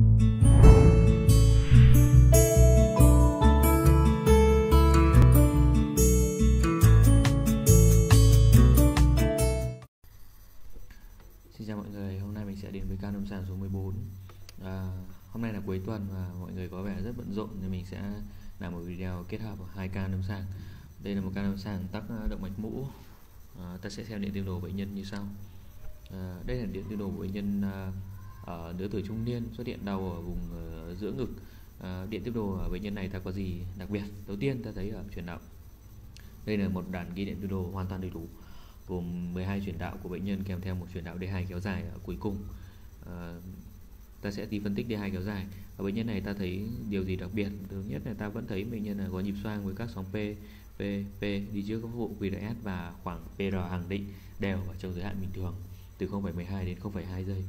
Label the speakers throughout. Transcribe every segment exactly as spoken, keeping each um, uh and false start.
Speaker 1: Xin chào mọi người, hôm nay mình sẽ đến với ca lâm sàng số mười bốn. à, Hôm nay là cuối tuần và mọi người có vẻ rất bận rộn nên mình sẽ làm một video kết hợp hai ca lâm sàng. Đây là một ca lâm sàng tắc động mạch mũ. à, Ta sẽ xem điện tiểu đồ bệnh nhân như sau. à, Đây là điện tiểu đồ của bệnh nhân à, ở lứa tuổi trung niên, xuất hiện đau ở vùng uh, giữa ngực. à, Điện tiểu đồ ở bệnh nhân này ta có gì đặc biệt? Đầu tiên ta thấy ở chuyển động, đây là một đàn ghi điện tiểu đồ hoàn toàn đầy đủ, gồm mười hai chuyển đạo của bệnh nhân kèm theo một chuyển đạo đê hai kéo dài ở cuối cùng. à, Ta sẽ đi phân tích đê hai kéo dài. Ở bệnh nhân này ta thấy điều gì đặc biệt? Thứ nhất là ta vẫn thấy bệnh nhân là có nhịp xoang với các sóng P, P, P đi trước các vụ quy rờ ét và khoảng pê rờ hàng định đều ở trong giới hạn bình thường từ không phẩy mười hai đến không phẩy hai giây.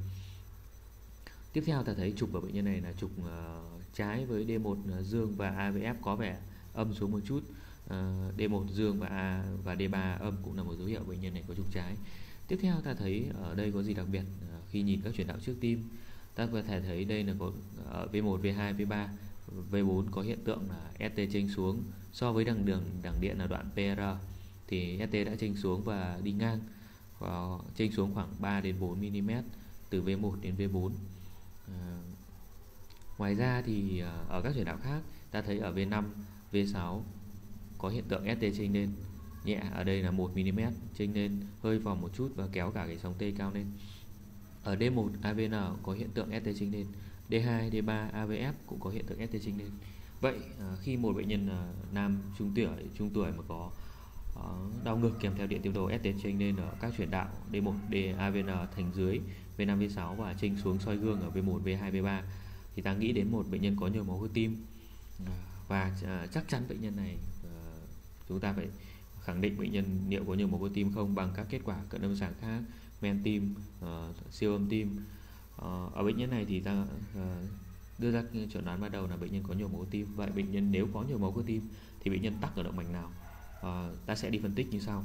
Speaker 1: Tiếp theo ta thấy trục ở bệnh nhân này là trục uh, trái với đê một dương và a vê ép có vẻ âm xuống một chút. uh, đê một dương và A và đê ba âm cũng là một dấu hiệu bệnh nhân này có trục trái. Tiếp theo ta thấy ở đây có gì đặc biệt? uh, Khi nhìn các chuyển đạo trước tim, ta có thể thấy đây là có ở vê một, vê hai, vê ba, vê bốn có hiện tượng là ét tê chênh xuống so với đằng đường đằng điện là đoạn pê rờ thì ét tê đã chênh xuống và đi ngang, và chênh xuống khoảng ba đến bốn mi li mét từ vê một đến vê bốn. À, ngoài ra thì ở các chuyển đạo khác ta thấy ở vê năm, vê sáu có hiện tượng ét tê chênh lên nhẹ, ở đây là một mi li mét chênh lên hơi vòng một chút và kéo cả cái sóng T cao lên. Ở đê một a vê en có hiện tượng ét tê chênh lên, đê hai, đê ba, a vê ép cũng có hiện tượng ét tê chênh lên. Vậy khi một bệnh nhân nam trung tuổi trung tuổi mà có đau ngực kèm theo điện tiểu đồ ét tê chênh lên ở các chuyển đạo đê một, D, a vê en thành dưới vê năm, vê sáu và chênh xuống soi gương ở vê một, vê hai, vê ba thì ta nghĩ đến một bệnh nhân có nhồi máu cơ tim. Và chắc chắn bệnh nhân này chúng ta phải khẳng định bệnh nhân liệu có nhồi máu cơ tim không bằng các kết quả cận lâm sàng khác, men tim, uh, siêu âm tim. uh, Ở bệnh nhân này thì ta uh, đưa ra chẩn đoán ban đầu là bệnh nhân có nhồi máu cơ tim. Vậy bệnh nhân nếu có nhồi máu cơ tim thì bệnh nhân tắc ở động mạch nào? uh, Ta sẽ đi phân tích như sau.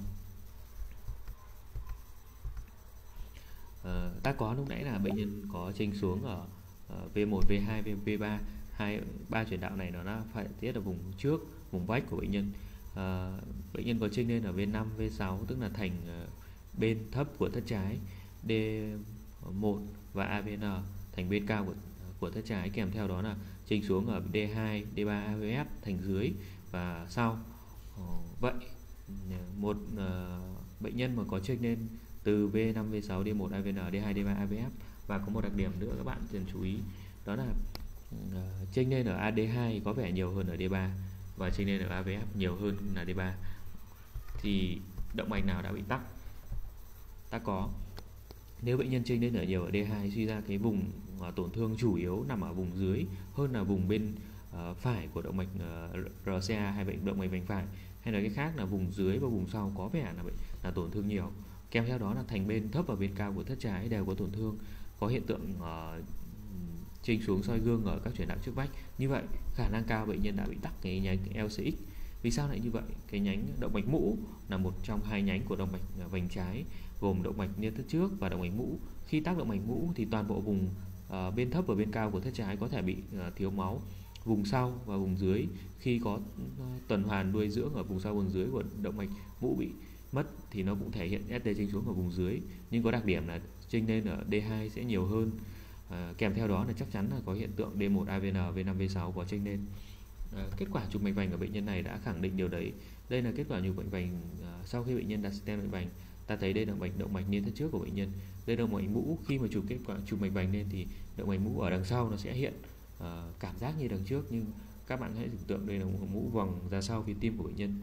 Speaker 1: uh, Ta có lúc nãy là bệnh nhân có chênh xuống ở uh, vê một, vê hai, vê ba, hai ba chuyển đạo này nó đã phải tiết ở vùng trước, vùng vách của bệnh nhân. uh, Bệnh nhân có chênh lên ở vê năm, vê sáu tức là thành uh, bên thấp của thất trái đê một và a vê en thành bên cao của, của thất trái, kèm theo đó là chênh xuống ở đê hai, đê ba, a vê ép thành dưới và sau. Vậy một uh, bệnh nhân mà có chênh lên từ vê năm, vê sáu, đê một, a vê en, đê hai, đê ba, a vê ép và có một đặc điểm nữa các bạn cần chú ý, đó là uh, chênh lên ở a đê hai có vẻ nhiều hơn ở đê ba và chênh lên ở a vê ép nhiều hơn là đê ba, thì động mạch nào đã bị tắc? Ta có, nếu bệnh nhân chênh lên ở nhiều ở đê hai, suy ra cái vùng uh, tổn thương chủ yếu nằm ở vùng dưới hơn là vùng bên uh, phải của động mạch uh, rờ xê a hay bệnh động mạch vành phải, hay nói cái khác là vùng dưới và vùng sau có vẻ là bệnh là tổn thương nhiều, kèm theo đó là thành bên thấp và bên cao của thất trái đều có tổn thương, có hiện tượng uh, chênh xuống soi gương ở các chuyển đạo trước vách. Như vậy khả năng cao bệnh nhân đã bị tắc cái nhánh lờ xê ích. Vì sao lại như vậy? Cái nhánh động mạch mũ là một trong hai nhánh của động mạch vành trái, gồm động mạch niên thất trước và động mạch mũ. Khi tắc động mạch mũ thì toàn bộ vùng uh, bên thấp và bên cao của thất trái có thể bị uh, thiếu máu. Vùng sau và vùng dưới khi có uh, tuần hoàn nuôi dưỡng ở vùng sau vùng dưới của động mạch mũ bị mất thì nó cũng thể hiện ét tê chênh xuống ở vùng dưới, nhưng có đặc điểm là chênh lên ở đê hai sẽ nhiều hơn. Uh, kèm theo đó là chắc chắn là có hiện tượng đê một a vê en, vê năm, vê sáu có chênh lên. Uh, kết quả chụp mạch vành ở bệnh nhân này đã khẳng định điều đấy. Đây là kết quả chụp mạch vành uh, sau khi bệnh nhân đặt stent mạch vành. Ta thấy đây là mạch động mạch niên thất trước của bệnh nhân. Đây là động mạch mũ. Khi mà chụp kết quả chụp mạch vành lên thì động mạch mũ ở đằng sau nó sẽ hiện uh, cảm giác như đằng trước, nhưng các bạn hãy tưởng tượng đây là một mũ vòng ra sau phía tim của bệnh nhân.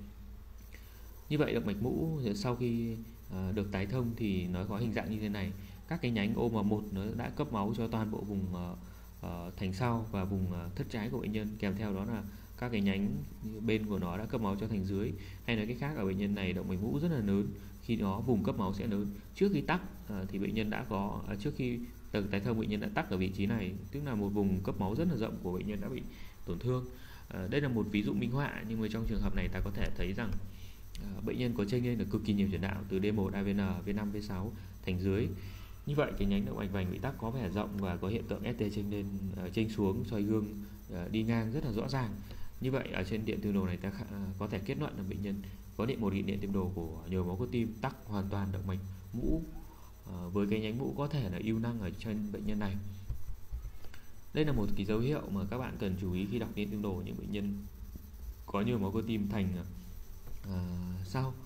Speaker 1: Như vậy động mạch mũ sau khi uh, được tái thông thì nó có hình dạng như thế này. Các cái nhánh ô em một nó đã cấp máu cho toàn bộ vùng uh, uh, thành sau và vùng uh, thất trái của bệnh nhân, kèm theo đó là các cái nhánh bên của nó đã cấp máu cho thành dưới. Hay nói cách khác, ở bệnh nhân này động mạch mũ rất là lớn, khi đó vùng cấp máu sẽ lớn. Trước khi tắc uh, thì bệnh nhân đã có uh, trước khi được tái thông bệnh nhân đã tắc ở vị trí này, tức là một vùng cấp máu rất là rộng của bệnh nhân đã bị tổn thương. Uh, đây là một ví dụ minh họa, nhưng mà trong trường hợp này ta có thể thấy rằng uh, bệnh nhân có chênh lên được cực kỳ nhiều chuyển đạo từ đê một a vê en, vê năm, vê sáu thành dưới. Như vậy cái nhánh động mạch vành bị tắc có vẻ rộng và có hiện tượng ét tê chênh lên uh, chênh xuống, soi gương uh, đi ngang rất là rõ ràng. Như vậy ở trên điện tim đồ này ta uh, có thể kết luận là bệnh nhân có điện một điện tim đồ của nhồi máu cơ tim tắc hoàn toàn động mạch mũ, uh, với cái nhánh mũ có thể là ưu năng ở trên bệnh nhân này. Đây là một cái dấu hiệu mà các bạn cần chú ý khi đọc điện tim đồ những bệnh nhân có nhồi máu cơ tim thành uh, sau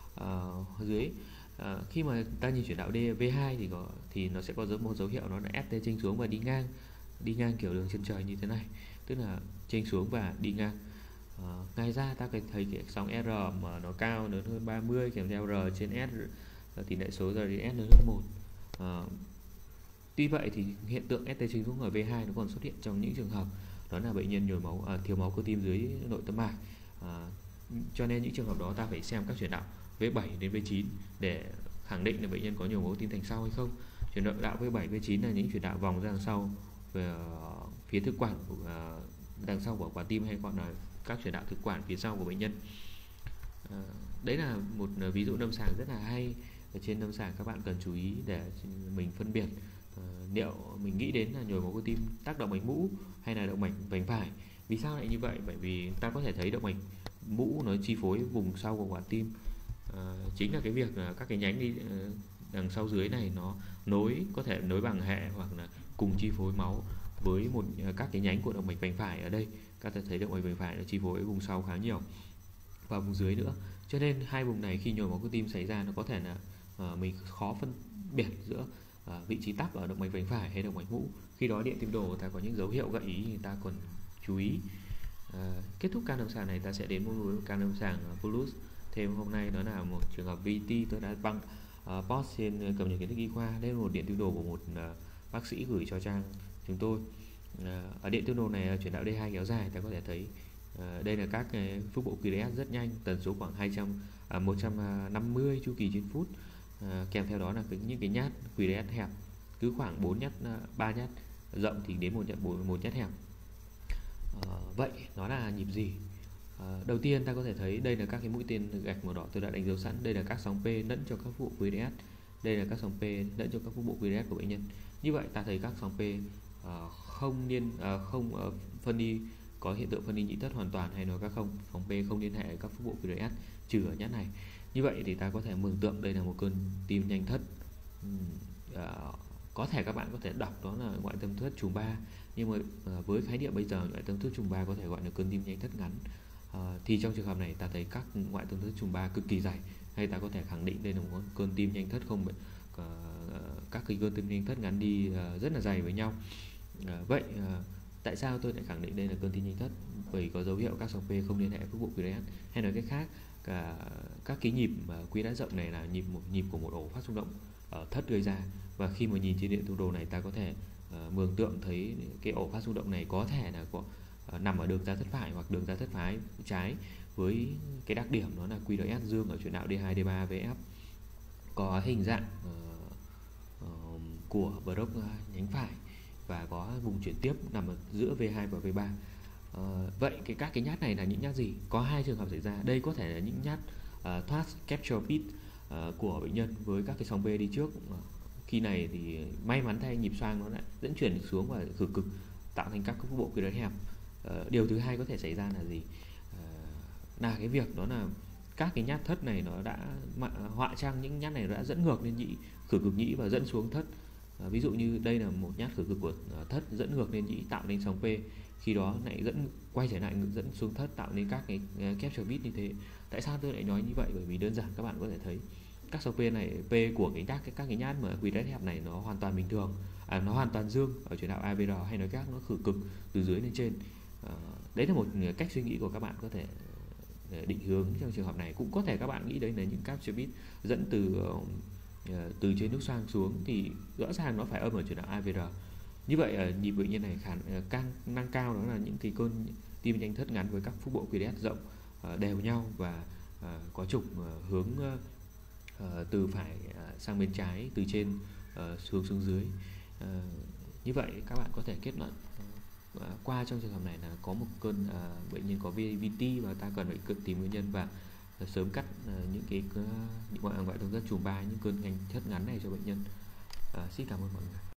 Speaker 1: uh, dưới. À, khi mà ta nhìn chuyển đạo D vê hai thì có thì nó sẽ có dấu một dấu hiệu nó là ét tê chênh xuống và đi ngang, đi ngang kiểu đường chân trời như thế này, tức là chênh xuống và đi ngang. À, ngoài ra ta có thấy cái sóng R mà nó cao lớn hơn ba mươi kèm theo R trên S, tỷ lệ số R trên S lớn hơn một. À, tuy vậy thì hiện tượng ét tê chênh xuống ở vê hai nó còn xuất hiện trong những trường hợp đó là bệnh nhân nhồi máu à, thiếu máu cơ tim dưới nội tâm mạch. À, cho nên những trường hợp đó ta phải xem các chuyển đạo vê bảy đến vê chín để khẳng định là bệnh nhân có nhồi máu tim thành sau hay không. Chuyển đạo vê bảy, vê chín là những chuyển đạo vòng ra đằng sau về phía thực quản đằng sau của quả tim, hay gọi là các chuyển đạo thực quản phía sau của bệnh nhân. À, đấy là một ví dụ lâm sàng rất là hay. Ở trên lâm sàng các bạn cần chú ý để mình phân biệt uh, liệu mình nghĩ đến là nhồi máu cơ tim tắc động mạch mũ hay là động mạch vành phải. Vì sao lại như vậy? Bởi vì ta có thể thấy động mạch mũ nó chi phối vùng sau của quả tim. À, chính là cái việc là các cái nhánh đi uh, đằng sau dưới này nó nối, có thể nối bằng hệ hoặc là cùng chi phối máu với một uh, các cái nhánh của động mạch vành phải. Ở đây các ta thấy động mạch vành phải nó chi phối vùng sau khá nhiều và vùng dưới nữa, cho nên hai vùng này khi nhồi máu cơ tim xảy ra nó có thể là uh, mình khó phân biệt giữa uh, vị trí tắc ở động mạch vành phải hay động mạch mũ. Khi đó điện tim đồ ta có những dấu hiệu gợi ý thì ta cần chú ý. Uh, kết thúc ca lâm sàng này ta sẽ đến một ca lâm sàng uh, Pulse. Thêm hôm nay đó là một trường hợp vê tê tôi đã băng uh, post trên cập nhật kiến thức y khoa. Đây là một điện tim đồ của một uh, bác sĩ gửi cho trang chúng tôi. Uh, ở điện tim đồ này chuyển đạo D hai kéo dài, ta có thể thấy uh, đây là các uh, phước bộ quy đê ét rất nhanh, tần số khoảng hai trăm, uh, một trăm năm mươi chu kỳ trên phút. Uh, kèm theo đó là những cái nhát quy đê ét hẹp, cứ khoảng bốn nhát, uh, ba nhát rộng thì đến một nhát, một nhát hẹp. Uh, vậy nó là nhịp gì? À, đầu tiên ta có thể thấy đây là các cái mũi tên gạch màu đỏ tôi đã đánh dấu sẵn. Đây là các sóng P lẫn cho các phước bộ quy đê ét. Đây là các sóng P lẫn cho các phước bộ quy đê ét của bệnh nhân. Như vậy ta thấy các sóng P uh, không liên uh, không uh, phân ly, có hiện tượng phân ly nhị thất hoàn toàn, hay nói các không sóng P không liên hệ với các phước bộ quy đê ét trừ ở nhát này. Như vậy thì ta có thể mường tượng đây là một cơn tim nhanh thất. Uh, có thể các bạn có thể đọc đó là ngoại tâm thất trùng ba, nhưng mà uh, với khái niệm bây giờ ngoại tâm thất trùng ba có thể gọi là cơn tim nhanh thất ngắn. Uh, thì trong trường hợp này ta thấy các ngoại tâm thất trùng ba cực kỳ dày, hay ta có thể khẳng định đây là một cơn tim nhanh thất không, uh, các cái cơn tim nhanh thất ngắn đi uh, rất là dày với nhau. Uh, vậy uh, tại sao tôi lại khẳng định đây là cơn tim nhanh thất? Bởi có dấu hiệu các sóng P không liên hệ với phước bộ quy đê ét, hay nói cách khác cả các cái nhịp uh, quy đê ét rộng này là nhịp một nhịp của một ổ phát xung động ở thất gây ra. Và khi mà nhìn trên điện tim đồ này ta có thể uh, mường tượng thấy cái ổ phát xung động này có thể là có nằm ở đường ra thất phải hoặc đường ra thất phải trái, với cái đặc điểm đó là quy đê ét dương ở chuyển đạo D hai, D ba, vê ép có hình dạng uh, uh, của block uh, nhánh phải và có vùng chuyển tiếp nằm ở giữa vê hai và vê ba. Uh, vậy cái các cái nhát này là những nhát gì? Có hai trường hợp xảy ra. Đây có thể là những nhát uh, thoát capture pit uh, của bệnh nhân với các cái sóng B đi trước. Uh, khi này thì may mắn thay nhịp xoang nó lại dẫn chuyển xuống và khử cực tạo thành các phước bộ quy đê hẹp. Uh, điều thứ hai có thể xảy ra là gì? Uh, là cái việc đó là các cái nhát thất này nó đã họa trang những nhát này đã dẫn ngược lên nhĩ, khử cực nhĩ và dẫn xuống thất. Uh, ví dụ như đây là một nhát khử cực của uh, thất dẫn ngược lên nhĩ tạo nên sóng P, khi đó lại dẫn quay trở lại dẫn xuống thất tạo nên các cái uh, capture bit như thế. Tại sao tôi lại nói như vậy? Bởi vì đơn giản các bạn có thể thấy các sóng P này, P của cái nhát cái các cái nhát mà quy đê hẹp này nó hoàn toàn bình thường, à, nó hoàn toàn dương ở chuyển đạo a bê rờ, hay nói các nó khử cực từ dưới lên trên. Uh, đấy là một cách suy nghĩ của các bạn có thể định hướng trong trường hợp này. Cũng có thể các bạn nghĩ đấy là những capture bit dẫn từ uh, từ trên nút xoang xuống thì rõ ràng nó phải âm ở chuyển đạo a bê rờ. Như vậy uh, nhịp bệnh nhân này khả uh, năng cao đó là những cái cơn tim nhanh thất ngắn với các phước bộ quy đê rộng uh, đều nhau và uh, có trục uh, hướng uh, uh, từ phải uh, sang bên trái, từ trên uh, xuống xuống dưới. Uh, như vậy các bạn có thể kết luận uh, qua trong trường hợp này là có một cơn uh, bệnh nhân có vê tê và ta cần phải tìm nguyên nhân và uh, sớm cắt uh, những cái uh, những gọi gọi tâm thất trùng ba, những cơn nhanh thất ngắn này cho bệnh nhân. À, xin cảm ơn mọi người.